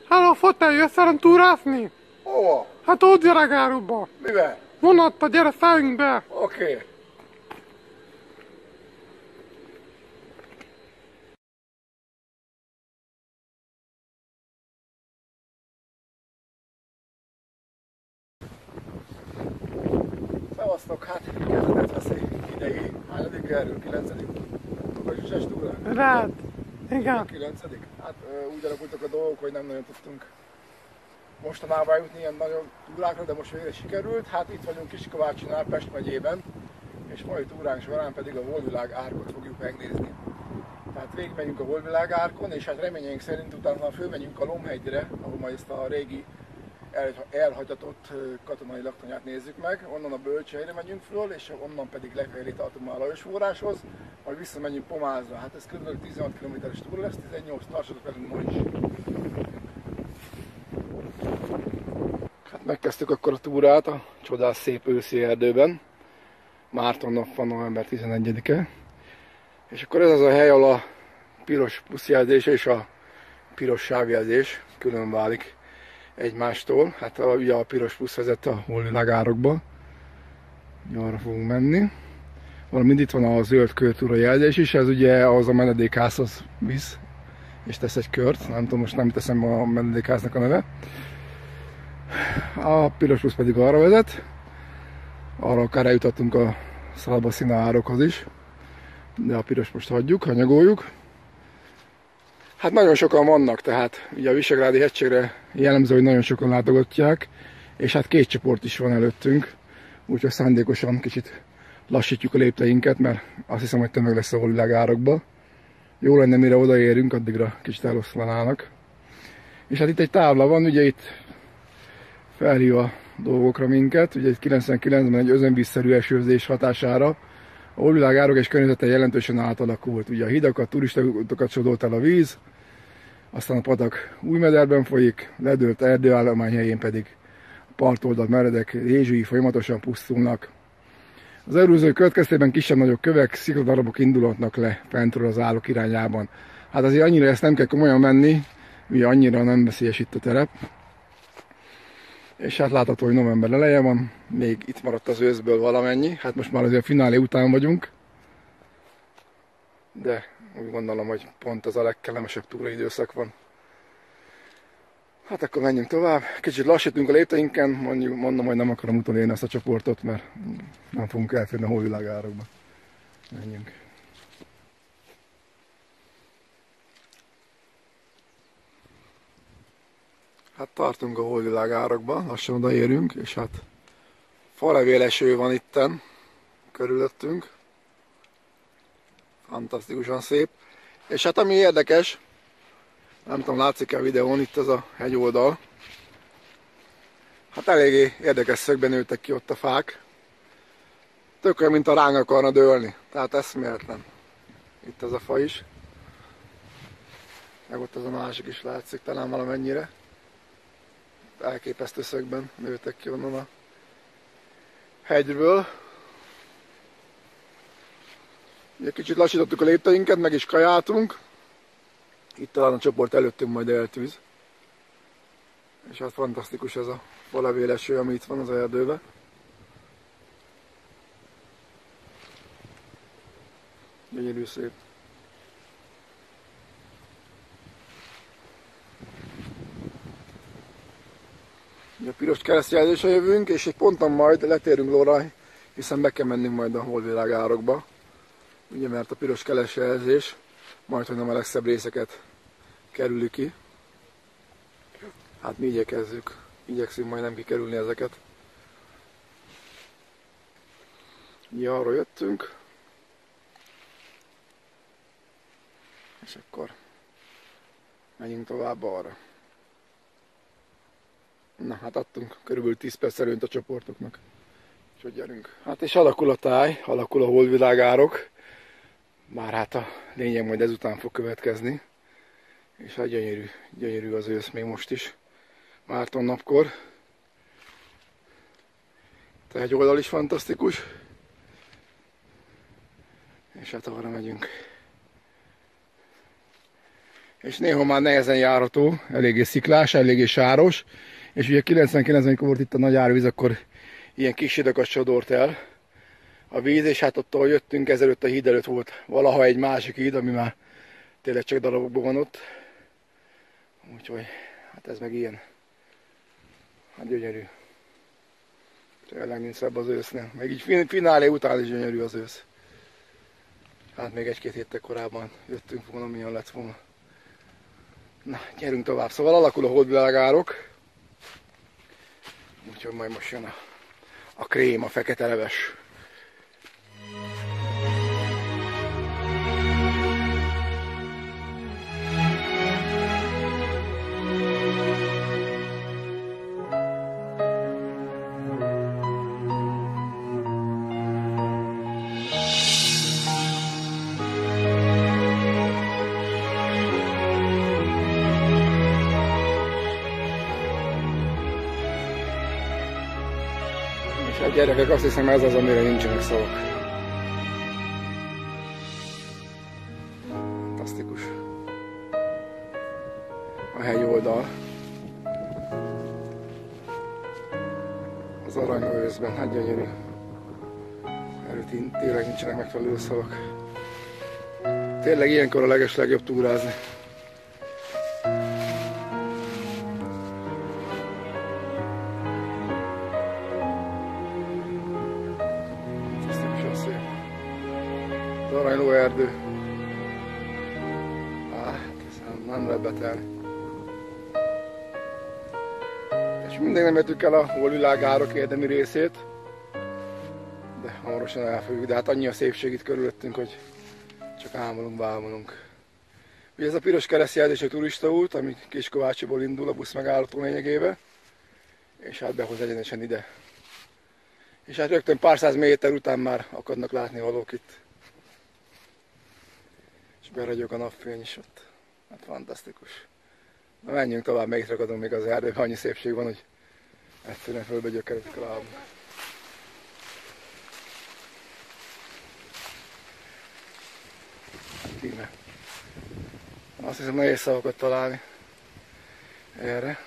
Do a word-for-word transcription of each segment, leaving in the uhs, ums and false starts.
Hello, Fotel, jössz velem túrázni? Hova? Hát Ózdiregárokba. Mivel? Vonattal, gyere, szálljunk be. Oké. Okay. Szevasztok, hát kezdetett veszi idei. Hányadik erről? kilencedik? A zsizses túrán? Rád. Igen. kilencedik? Hát úgy alakultak a dolgok, hogy nem nagyon tudtunk mostanában eljutni ilyen nagyon túrákra, de most végre sikerült. Hát itt vagyunk Kiskovácsinál, Pest megyében, és mai túránk során pedig a Holvilág árkot fogjuk megnézni. Tehát végigmegyünk a Holvilág árkon, és hát reményeink szerint utána fölmegyünk a Lomhegyre, ahol majd ezt a régi elhagyatott katonai laktanyát nézzük meg, onnan a Bölcselyre megyünk föl, és onnan pedig lefelé tartunk a Lajos forráshoz, majd visszamegyünk Pomázra. Hát ez kb. tizenhat kilométeres túra lesz, tizennyolc, tartsatok velünk ma is. Hát megkezdtük akkor a túrát a csodás szép őszi erdőben. Márton nap van, november tizenegyedike. És akkor ez az a hely, ahol a piros pluszjelzés és a piros sávjelzés külön válik egymástól. Hát a, ugye a piros plusz vezet a Holvilág árokba. Arra fogunk menni. Valamint itt van a zöld körtúra jelzés is, ez ugye ahhoz a menedékházhoz visz, és tesz egy kört. Nem tudom, most nem teszem a menedékháznak a neve. A piros plusz pedig arra vezet. Arra akár eljutottunk a Szalbaszina árokhoz is. De a piros most hagyjuk, hanyagoljuk. Hát nagyon sokan vannak, tehát ugye a Visegrádi hegységre jellemző, hogy nagyon sokan látogatják, és hát két csoport is van előttünk, úgyhogy szándékosan kicsit lassítjuk a lépteinket, mert azt hiszem, hogy tömeg lesz a Holvilág árokba. Jó lenne, mire odaérünk, addigra kicsit eloszlanának. És hát itt egy tábla van, ugye itt felhív a dolgokra minket, ugye itt kilencvenkilencben egy özönvízszerű esőzés hatására a Holvilág árok és környezete jelentősen átalakult. Ugye a hidakat, turistautakat sodort el a víz, aztán a patak új mederben folyik, ledőlt erdőállomány helyén pedig a partoldal meredek rézsui folyamatosan pusztulnak. Az erózió következtében kisebb-nagyobb kövek, szikladarabok indulhatnak le fentről az állók irányában. Hát azért annyira ezt nem kell komolyan menni, ugye annyira nem veszélyes itt a terep. És hát látható, hogy november eleje van, még itt maradt az őszből valamennyi, hát most már azért a finálé után vagyunk. De úgy gondolom, hogy pont az a legkellemesebb túraidőszak van. Hát akkor menjünk tovább, kicsit lassítunk a lépteinken, mondjuk, mondom, hogy nem akarom utolérni ezt a csoportot, mert nem fogunk elférni a Holvilág árokba. Menjünk. Hát tartunk a Holvilág árokba, lassan odaérünk, és hát falevéleső van itten körülöttünk. Fantasztikusan szép. És hát ami érdekes, nem tudom, látszik-e a videón, itt ez a hegyoldal. Hát eléggé érdekes szögben nőttek ki ott a fák. Tök olyan, mint a ránk akarna dőlni. Tehát eszméletlen. Itt ez a fa is. Meg ott az a másik is látszik talán valamennyire. Elképesztő szögben nőttek ki onnan a hegyből. Ugye kicsit lassítottuk a lépteinket, meg is kajáltunk. Itt talán a csoport előttünk majd eltűz. És hát fantasztikus ez a falevéleső, ami itt van az erdőben. Gyönyörű szép. A piros keresztjelzésre jövünk, és egy ponton majd letérünk lóra, hiszen be kell mennünk majd a Holvilág árokba. Ugye, mert a piros keresztjelzés majd, hogy nem a legszebb részeket kerüli ki. Hát mi igyekezzük, igyekszünk majd nem kikerülni ezeket. Ugye arra jöttünk. És akkor menjünk tovább arra. Na hát adtunk körülbelül tíz perc előnyt a csoportoknak. Úgyhogy gyerünk. Hát és alakul a táj, alakul a Holvilág árok. Már hát a lényeg majd ezután fog következni. És hát gyönyörű, gyönyörű az ősz még most is. Márton napkor. A hegyoldal is fantasztikus. És hát arra megyünk. és néha már nehezen járható, eléggé sziklás, eléggé sáros, és ugye kilencvenkilencben, amikor volt itt a nagy árvíz, akkor ilyen kis hidakat sodort el a víz, és hát ott, ahol jöttünk, ezelőtt a híd előtt volt valaha egy másik híd, ami már tényleg csak darabokban van ott. Úgyhogy, hát ez meg ilyen. Hát gyönyörű. Tényleg nincs szebb az ősznél. Meg így finálé után is gyönyörű az ősz. Hát még egy-két héttel korábban jöttünk volna, milyen lett volna. Na, gyerünk tovább. Szóval alakul a holdvilágárok. Úgyhogy majd most jön a, a krém, a fekete leves. A gyerekek, azt hiszem, ez az, amire nincsenek szavak. Fantasztikus. A hegy oldal. Az aranyőzben, hát gyönyörű. Erről tényleg nincsenek megfelelő szavak. Tényleg ilyenkor a leges legjobb túrázni. Az aranyló erdő. Hát, ez nem lehet betelni. És mindig nem értük el a holdvilágárok érdemi részét, de hamarosan el fogjuk. De hát annyi a szépség itt körülöttünk, hogy csak ámulunk, bámulunk. Ugye ez a piros keresztjelzés a turistaút, ami Kiskovácsiból indul a busz megállító lényegébe, és hát behoz egyenesen ide. És hát rögtön pár száz méter után már akadnak látni valók itt. És beragyog a napfény is ott. Hát fantasztikus. Na menjünk tovább, meg itt ragadunk még az erdőben, annyi szépség van, hogy egyszerűen fölbe gyökeredik a lábunk. Íme. Azt hiszem, nehéz szavakat találni erre.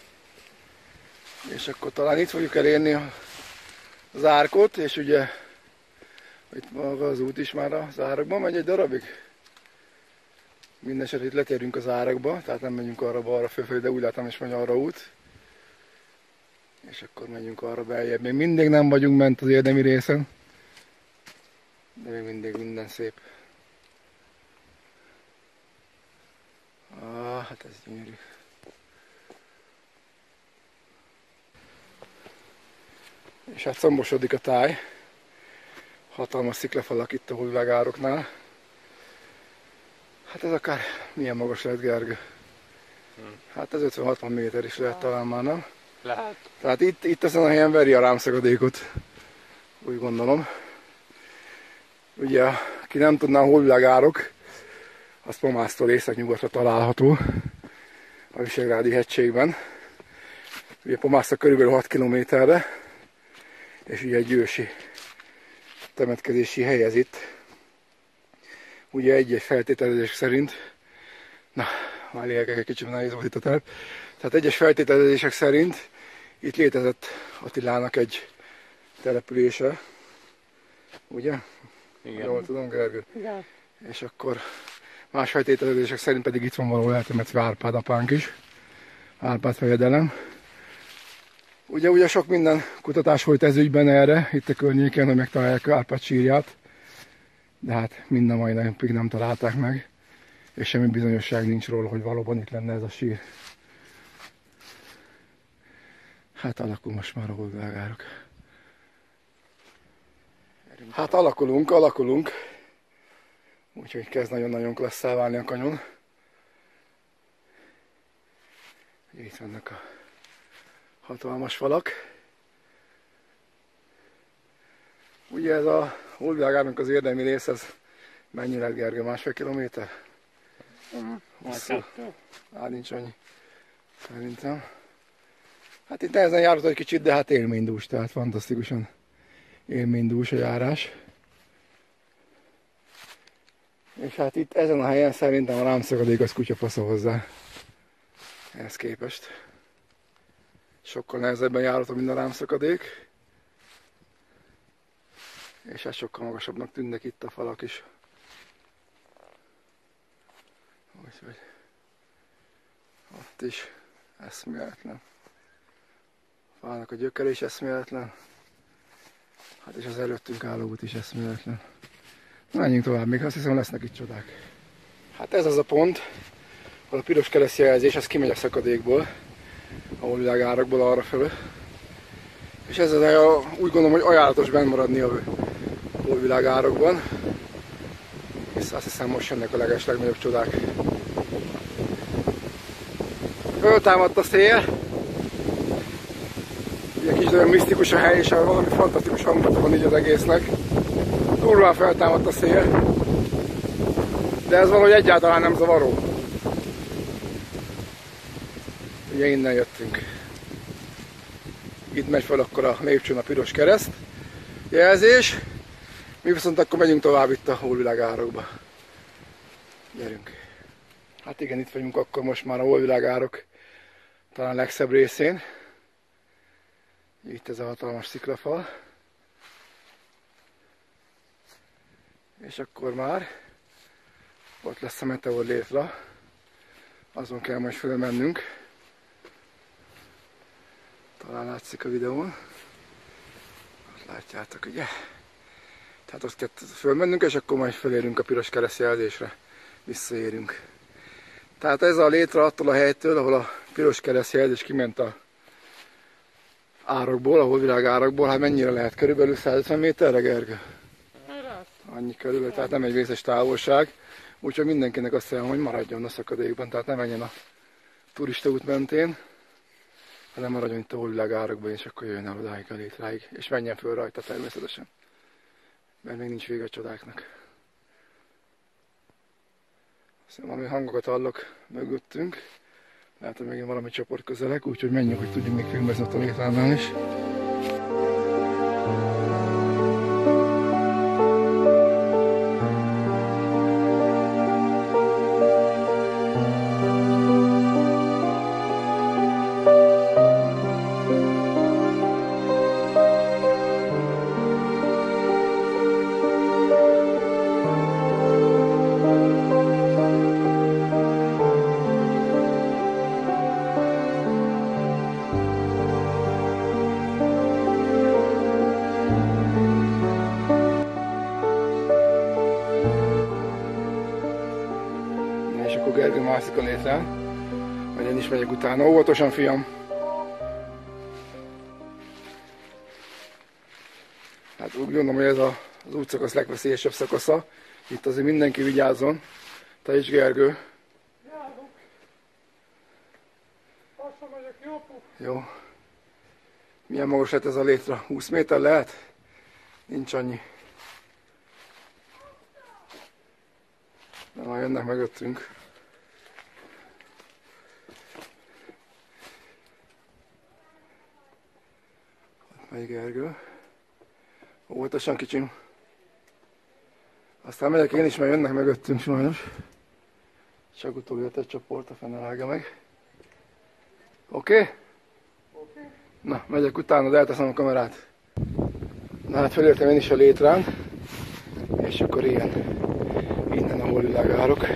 És akkor talán itt fogjuk elérni az árkot, és ugye itt maga az út is már az árakban megy egy darabig. Mindenesetre itt letérünk az árakba, tehát nem megyünk arra balra fölfelé, de úgy látom is megy arra út. És akkor megyünk arra beljebb. Még mindig nem vagyunk ment az érdemi részen, de még mindig minden szép. Ah, hát ez gyönyörű. És hát szombosodik a táj. Hatalmas sziklafalak itt a holdvilágároknál. Hát ez akár milyen magas lehet, Gergő? Hát ez ötven-hatvan méter is lehet talán már, nem? Lehet. Tehát itt, itt ezen a helyen veri a rámszakadékot. Úgy gondolom. Ugye, aki nem tudná, a holdvilágárok, az Pomásztól északnyugatra található a Visegrádi hegységben. Ugye Pomásztól körülbelül hat kilométerre, és ugye egy ősi temetkezési hely ez itt. Ugye egy-egy feltételezés szerint, na, már lélekek egy kicsit nehéz volt itt a terep, tehát egyes feltételezések szerint itt létezett Attilának egy települése, ugye? Igen. Jól tudom, Gergő? Igen. És akkor más feltételezések szerint pedig itt van valahol eltemetve Árpád apánk is, Árpád fejedelem. Ugye, ugye sok minden kutatás volt ez ügyben erre, itt a környéken, hogy megtalálják Árpád sírját, de hát minden mai napig nem találták meg, és semmi bizonyosság nincs róla, hogy valóban itt lenne ez a sír. Hát alakul most már a holdvilágárok. Hát alakulunk, alakulunk. Úgyhogy kezd nagyon-nagyon klasszá válni a kanyon. Itt vannak a hatalmas falak. Ugye ez a holdvilágárnak az érdemi rész, ez mennyi lett, Gergő? Másfél kilométer? Hosszú. Hát nincs annyi. Szerintem. Hát itt nehezen járható egy kicsit, de hát élménydús, tehát fantasztikusan élménydús a járás. És hát itt ezen a helyen szerintem a rámszakadék az kutyafasza hozzá. Ehhez képest. Sokkal nehezebben járható, mint a rámszakadék. És hát sokkal magasabbnak tűnnek itt a falak is. Úgyhogy ott is eszméletlen. A fának a gyökere is eszméletlen. Hát és az előttünk álló út is eszméletlen. Menjünk tovább, még azt hiszem lesznek itt csodák. Hát ez az a pont, ahol a piros keresztjelzés az kimegy a szakadékból, a holdvilágárakból arra felül. És ez az a, úgy gondolom, hogy ajánlatos benn maradni a holdvilágárokban. És azt hiszem most jönnek a leges legnagyobb csodák. Föltámadt a szél. Ilyen kicsit olyan misztikus a hely, és valami fantasztikus hangulata van így az egésznek. Durván feltámadt a szél, de ez valahogy egyáltalán nem zavaró. Ugye innen jöttünk. Itt megy fel akkor a lépcsőn a piros kereszt jelzés. Mi viszont akkor megyünk tovább itt a holdvilágárokba. Gyerünk. Hát igen, itt vagyunk akkor most már a holdvilágárok talán legszebb részén. Itt ez a hatalmas sziklafal. És akkor már ott lesz a meteor létra. Azon kell majd fölmennünk. Talán látszik a videón. Ott látjátok, ugye? Tehát azt kell fölmennünk, és akkor majd fölérünk a piros keresztjelzésre. Visszaérünk. Tehát ez a létra attól a helytől, ahol a piros keresztjelzés kiment a árokból, a holdvilág árokból. Hát mennyire lehet? Körülbelül százötven méterre, Gergő? Annyi körül, tehát nem egy vészes távolság. Úgyhogy mindenkinek azt mondom, hogy maradjon a szakadékban, tehát ne menjen a turista út mentén, hanem maradjon itt a holdvilág árokban, és akkor jöjjön el odáig a létráig, és menjen föl rajta természetesen. Mert még nincs vége a csodáknak. Aztán valami hangokat hallok mögöttünk. Lehet, hogy megint valami csoport közelek, úgyhogy menjünk, hogy tudjunk még filmezni ott a létránál is. Gergő mászik a létrán, vagy én is megyek utána. Óvatosan, fiam! Hát úgy gondolom, hogy ez a, az útszakasz legveszélyesebb szakasza. Itt azért mindenki vigyázzon. Te is, Gergő. Járok. Lassan megyek, jó? Jó. Milyen magas lett ez a létre? húsz méter lehet? Nincs annyi. De már jönnek mögöttünk. Megy Gergő. Óvatosan, kicsim. Aztán megyek én is, mert jönnek mögöttünk sajnos. Csak utóbb jött egy csoport, a fene vágja meg. Oké? Okay? Oké. Okay. Na, megyek utána, de elteszem a kamerát. Na hát felértem én is a létrán. És akkor ilyen. Innen a holdvilágárok.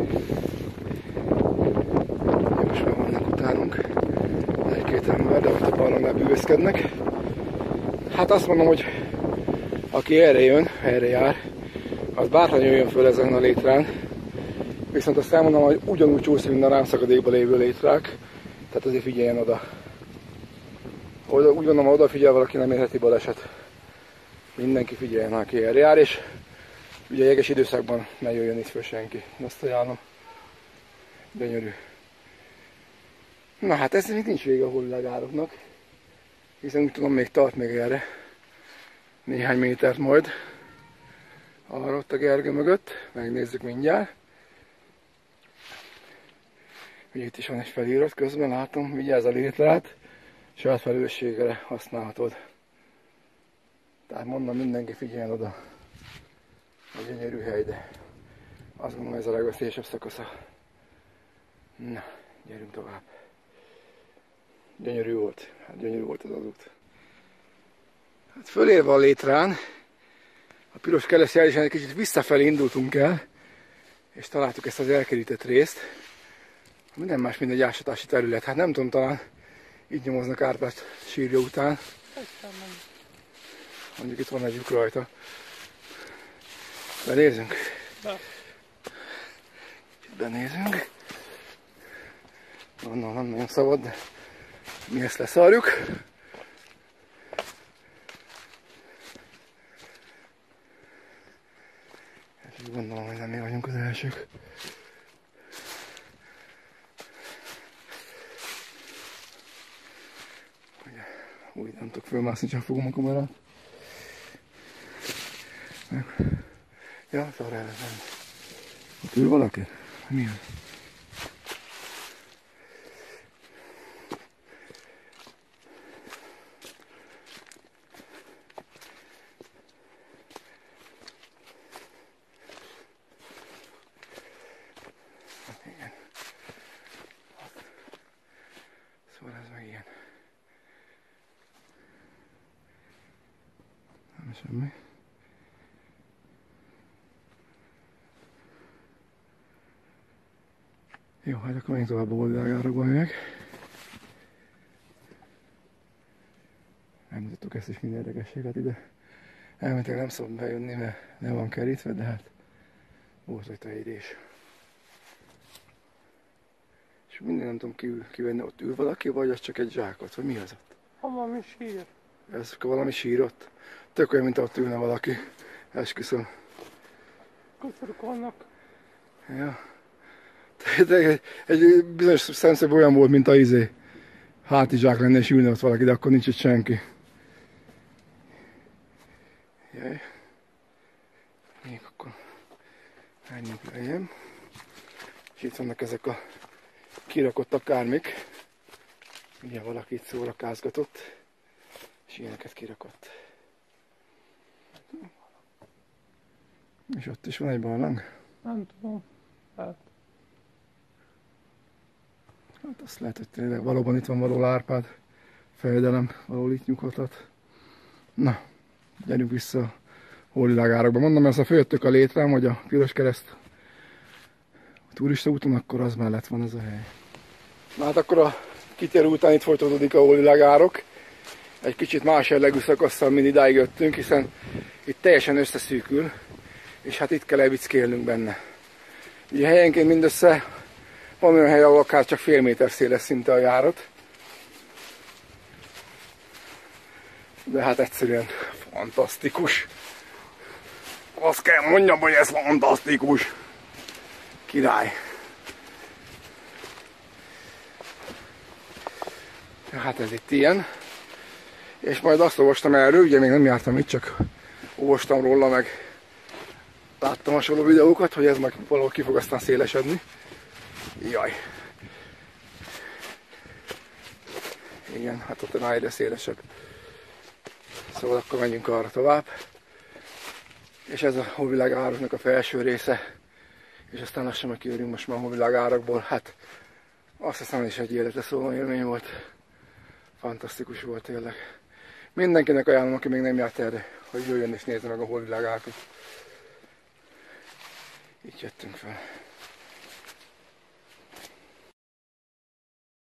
Most már vannak utánunk. Egy-két ember, de ott a barlangnál bűvészkednek. Hát azt mondom, hogy aki erre jön, erre jár, az bárhogy jöjjön föl ezen a létrán. Viszont azt elmondom, hogy ugyanúgy csúszik, mint a rámszakadékban lévő létrák. Tehát azért figyeljen oda. Úgy gondolom, ha odafigyel valaki, nem érheti baleset. Mindenki figyeljen, aki erre jár, és ugye jeges időszakban ne jöjjön itt föl senki. Azt ajánlom. Gyönyörű. Na hát ez még nincs vége a holdvilágároknak. Hiszen úgy tudom, még tart még erre néhány métert majd. Arra ott a Gergő mögött. Megnézzük mindjárt. Ugye itt is van egy felirat közben, látom, vigyázz a létrát. Saját felelősségre használhatod. Tehát mondom, mindenki figyeljen oda. A gyönyörű hely, de Azt gondolom, ez a legveszélyesebb szakasza. Na, gyerünk tovább. Gyönyörű volt. Hát gyönyörű volt ez az út. Hát fölérve a létrán, a piros keles jelzésen egy kicsit visszafelé indultunk el, és találtuk ezt az elkerített részt. Minden más, mint egy ásatási terület. Hát nem tudom, talán így nyomoznak Árpád sírja után. Mondjuk itt van egy lyuk rajta. Benézünk? Be. Itt benézünk. Onnan nem nagyon szabad, de mi ezt leszarjuk. Hát gondolom, hogy nem mi vagyunk az elsők. Úgy nem tudok fölmászni, csak fogom a kamerát. Meg... Ja, arra el nem. Ott ül valaki? Mi az? Igen. Szóval ez meg ilyen. Nem semmi. Jó, hát akkor menjünk tovább a Hódvilágárokba meg. Elmutattuk ezt is minden érdekességet ide. Elméletileg nem szabad bejönni, mert le van kerítve, de hát volt rajta írés. És minden nem tudom ki, kivenni, ott ül valaki, vagy az csak egy zsákot, vagy mi az ott? Ha valami sír. Ez valami sír ott. Tök olyan, mint ott ülne valaki. Esküszöm. Köszönjük annak. Ja. De egy, egy bizonyos szemszögben olyan volt, mint a izé. Hátizsák lenne és ülne ott valaki, de akkor nincs itt senki. Jaj. Még akkor menjünk lejjebb. És itt vannak ezek a kirakott akármik. Ugye valaki itt szórakázgatott. És ilyeneket kirakott. És ott is van egy barlang. Nem tudom. Hát. Hát azt lehet, hogy tényleg valóban itt van való Árpád fejedelem, valahol itt nyughatat. Na, gyerünk vissza a Hódvilágárokba. Mondom, ezt a följöttök a létrám, hogy a piros kereszt a turista úton, akkor az mellett van ez a hely. Na hát akkor a kitérő után itt folytatódik a Hódvilágárok. Egy kicsit más jellegű szakasszal, mint idáig jöttünk, hiszen itt teljesen összeszűkül, és hát itt kell elvickélnünk benne. Ugye helyenként mindössze van olyan hely, ahol akár csak fél méter széles szinte a járat. De hát egyszerűen fantasztikus. Azt kell mondjam, hogy ez fantasztikus. Király. Hát ez itt ilyen. És majd azt olvastam erről, ugye még nem jártam itt, csak olvastam róla, meg láttam hasonló videókat, hogy ez majd valahol ki fog aztán szélesedni. Jaj. Igen, hát ott már egyre szélesebb. Szóval akkor menjünk arra tovább. És ez a Hódvilágároknak a felső része. És aztán lassan meg kijövünk most már a Hódvilágárokból. Hát azt hiszem, is egy életre szóló élmény volt. Fantasztikus volt tényleg. Mindenkinek ajánlom, aki még nem járt erre, hogy jöjjön és nézze meg a Hódvilágárokat. Így jöttünk fel.